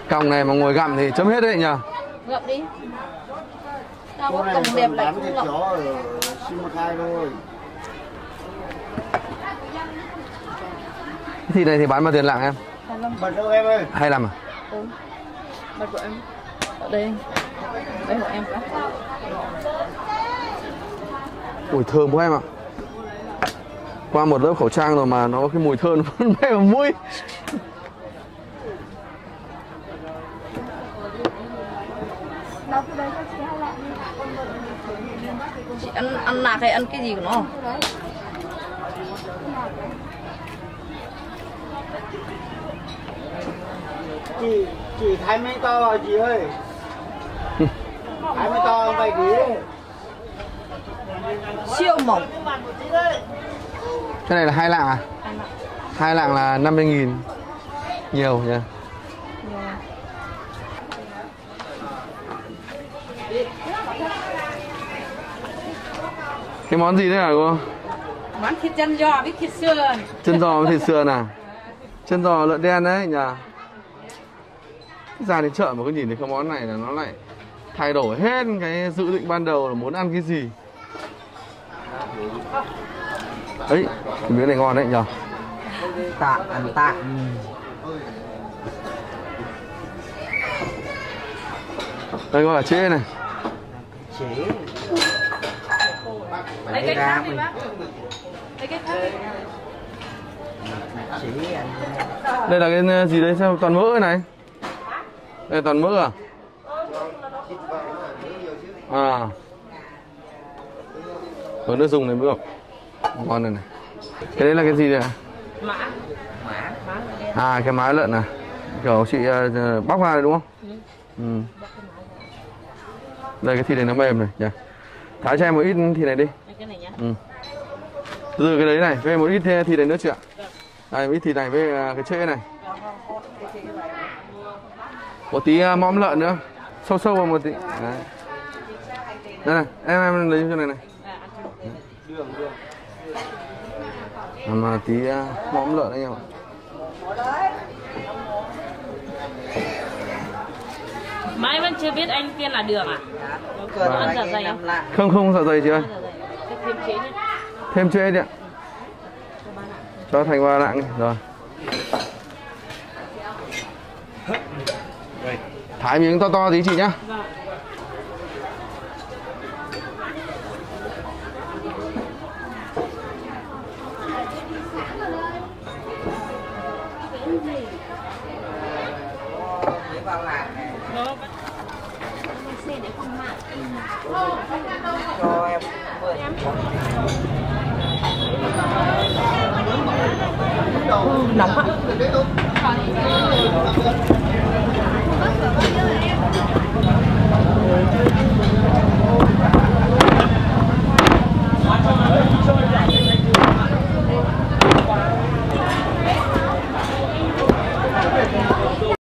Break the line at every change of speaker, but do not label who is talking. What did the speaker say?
Còng này mà ngồi gặm thì chấm hết đấy nhờ.
Gặm đi. Tao có còng đẹp lại không gặm.
Chó ở Simacai thôi.
Thịt này thì bán bao tiền lạng em?
25.
Bật đâu em ơi.
25 à?
Ừ. Bật của em. Ở đây anh. Đây của em cả.
Ui thơm quá em ạ. Qua một lớp khẩu trang rồi mà nó có cái mùi thơm vẫn bay vào mũi.
Chị ăn nạc hay ăn cái gì của nó?
Chị thái mấy to à chị ơi. Thái mấy to không vậy ký.
Siêu mỏng.
Cái này là 2 lạng à? 2 lạng là 50.000. Nhiều nhỉ? Cái món gì đấy hả cô?
Món thịt chân giò với thịt sườn.
Chân giò với thịt sườn à? Chân giò lợn đen đấy nhỉ? Ra đến chợ mà có nhìn thấy cái món này là nó lại thay đổi hết cái dự định ban đầu là muốn ăn cái gì. Ấy, cái miếng này ngon đấy nhỉ?
Tạ, ăn tạ.
Đây gọi là chế này.
Chế.
Lấy cái khác đi bác. Lấy cái khác đi.
Chế ăn.
Đây là cái gì đấy sao toàn mỡ này? Đây toàn mỡ à? À. Có nước dùng này mới được. Ngon này này. Cái đấy là cái gì đây à?
Mã.
À cái má lợn à? Kiểu chị bóc ra này đúng không? Ừ. Đây cái thịt này nó mềm này nhỉ. Thái cho em một ít thịt này đi.
Cái này nhá.
Ừ. Từ cái đấy này, với một ít thịt này nữa chị ạ. Đây một ít thịt này với cái trễ này. Một tí mõm lợn nữa. Sâu sâu vào một tí. Đấy. Đây này, em lấy cho này này. Mà tí mõm lợn anh em ạ.
Mai vẫn chưa biết anh tên là Đường à? Ăn dạ dày không?
Không dạ dày chị ơi.
Thêm chế đi.
Thêm chế đi ạ. Cho thành 3 lạng đi. Rồi. Thái miếng to to tí chị nhá.
Vâng.
Cho em.
Nóng ạ.